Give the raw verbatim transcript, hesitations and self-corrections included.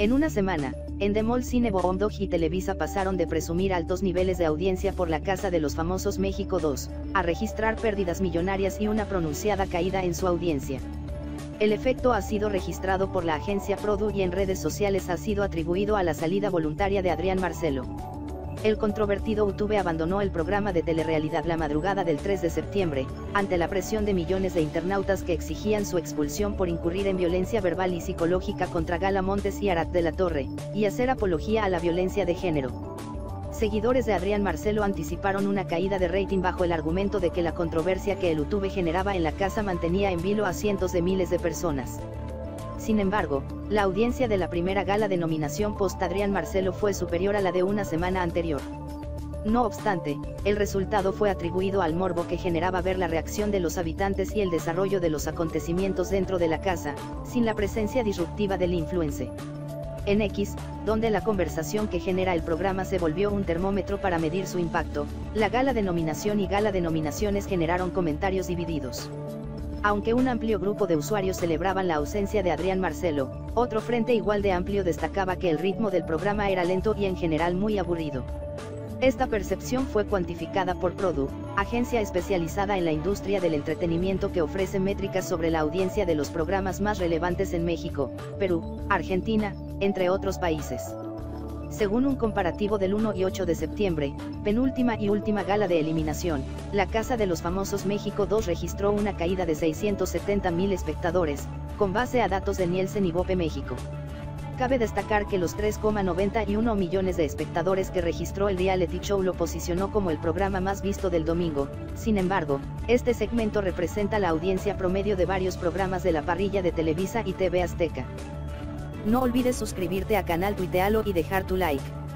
En una semana, Endemol Cine Boondog y Televisa pasaron de presumir altos niveles de audiencia por La Casa de los Famosos México dos, a registrar pérdidas millonarias y una pronunciada caída en su audiencia. El efecto ha sido registrado por la agencia Produ y en redes sociales ha sido atribuido a la salida voluntaria de Adrián Marcelo. El controvertido YouTube abandonó el programa de telerrealidad la madrugada del tres de septiembre, ante la presión de millones de internautas que exigían su expulsión por incurrir en violencia verbal y psicológica contra Gala Montes y Arat de la Torre, y hacer apología a la violencia de género. Seguidores de Adrián Marcelo anticiparon una caída de rating bajo el argumento de que la controversia que el YouTube generaba en la casa mantenía en vilo a cientos de miles de personas. Sin embargo, la audiencia de la primera gala de nominación post Adrián Marcelo fue superior a la de una semana anterior. No obstante, el resultado fue atribuido al morbo que generaba ver la reacción de los habitantes y el desarrollo de los acontecimientos dentro de la casa, sin la presencia disruptiva del influencer. En X, donde la conversación que genera el programa se volvió un termómetro para medir su impacto, la gala de nominación y gala de nominaciones generaron comentarios divididos. Aunque un amplio grupo de usuarios celebraban la ausencia de Adrián Marcelo, otro frente igual de amplio destacaba que el ritmo del programa era lento y en general muy aburrido. Esta percepción fue cuantificada por Produ, agencia especializada en la industria del entretenimiento que ofrece métricas sobre la audiencia de los programas más relevantes en México, Perú, Argentina, entre otros países. Según un comparativo del uno y ocho de septiembre, penúltima y última gala de eliminación, La Casa de los Famosos México dos registró una caída de seiscientos setenta mil espectadores, con base a datos de Nielsen y Bope México. Cabe destacar que los tres coma noventa y uno millones de espectadores que registró el reality show lo posicionó como el programa más visto del domingo. Sin embargo, este segmento representa la audiencia promedio de varios programas de la parrilla de Televisa y T V Azteca. No olvides suscribirte a canal, tuitealo y dejar tu like.